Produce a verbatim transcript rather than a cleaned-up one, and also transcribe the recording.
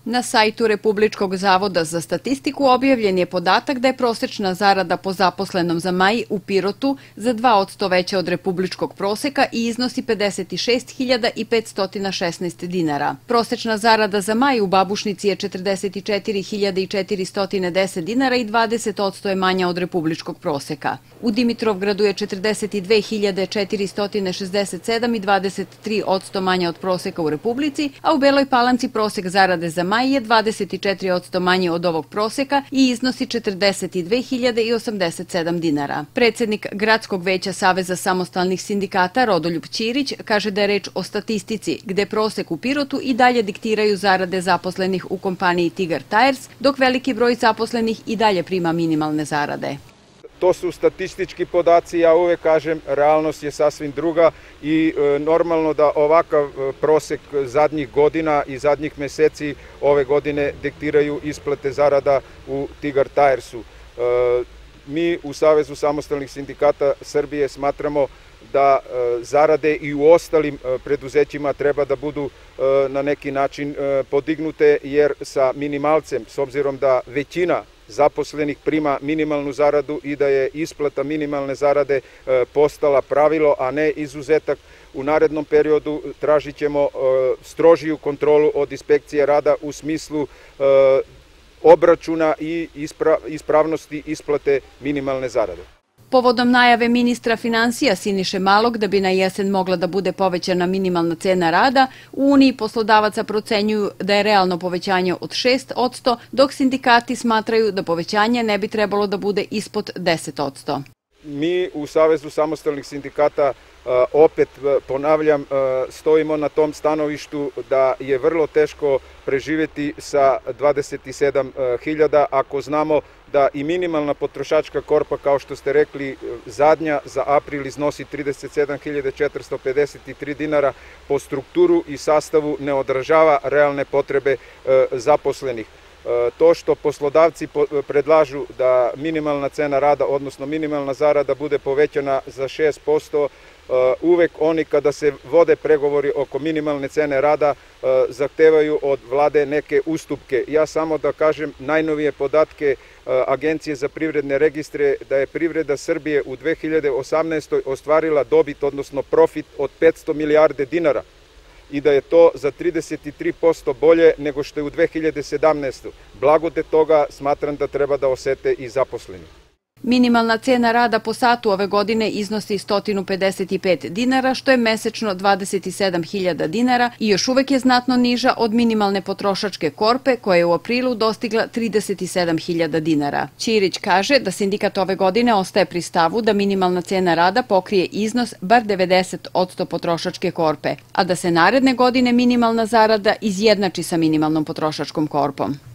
Na sajtu Republičkog zavoda za statistiku objavljen je podatak da je prosečna zarada po zaposlenom za maj u Pirotu za dva posto veća od republičkog proseka i iznosi pedeset šest hiljada petsto šesnaest dinara. Prosečna zarada za maj u Babušnici je četrdeset četiri hiljade četiristo deset dinara i dvadeset posto je manja od republičkog proseka. U Dimitrovgradu je četrdeset dve hiljade četiristo šezdeset sedam i dvadeset tri posto manja od proseka u Republici, a u Beloj Palanci prosek zarade za maj je dvadeset četiri posto manji od ovog proseka i iznosi četrdeset dve hiljade osamdeset sedam dinara. Predsednik Gradskog veća Saveza samostalnih sindikata Rodoljub Ćirić kaže da je reč o statistici, gde prosek u Pirotu i dalje diktiraju zarade zaposlenih u kompaniji Tigar Tires, dok veliki broj zaposlenih i dalje prima minimalne zarade. To su statistički podaci, ja uvek kažem, realnost je sasvim druga i e, normalno da ovakav prosek zadnjih godina i zadnjih meseci ove godine diktiraju isplate zarada u Tigar Tiresu. E, mi u Savezu samostalnih sindikata Srbije smatramo da e, zarade i u ostalim e, preduzećima treba da budu e, na neki način e, podignute, jer sa minimalcem, s obzirom da većina zaposlenih prima minimalnu zaradu i da je isplata minimalne zarade postala pravilo, a ne izuzetak, u narednom periodu tražit ćemo strožiju kontrolu od inspekcije rada u smislu obračuna i ispravnosti isplate minimalne zarade. Povodom najave ministra finansija Siniše Malog da bi na jesen mogla da bude povećana minimalna cena rada, u Uniji poslodavaca procenjuju da je realno povećanje od šest posto, dok sindikati smatraju da povećanje ne bi trebalo da bude ispod deset posto. Mi u Savezu samostalnih sindikata, opet ponavljam, stojimo na tom stanovištu da je vrlo teško preživjeti sa dvadeset sedam hiljada ako znamo da i minimalna potrošačka korpa, kao što ste rekli, zadnja za april iznosi trideset sedam hiljada četiristo pedeset tri dinara, po strukturu i sastavu ne odražava realne potrebe zaposlenih. To što poslodavci predlažu da minimalna cena rada, odnosno minimalna zarada bude povećana za šest posto, uvek oni kada se vode pregovori oko minimalne cene rada zahtevaju od vlade neke ustupke. Ja samo da kažem najnovije podatke Agencije za privredne registre da je privreda Srbije u dve hiljade osamnaestoj. ostvarila dobit, odnosno profit od petsto milijarde dinara i da je to za trideset tri posto bolje nego što je u dve hiljade sedamnaestoj. Blagodet toga smatram da treba da osete i zaposleni. Minimalna cena rada po satu ove godine iznosi sto pedeset pet dinara, što je mesečno dvadeset sedam hiljada dinara i još uvek je znatno niža od minimalne potrošačke korpe koja je u aprilu dostigla trideset sedam hiljada dinara. Ćirić kaže da sindikat ove godine ostaje pri stavu da minimalna cena rada pokrije iznos bar devedeset posto potrošačke korpe, a da se naredne godine minimalna zarada izjednači sa minimalnom potrošačkom korpom.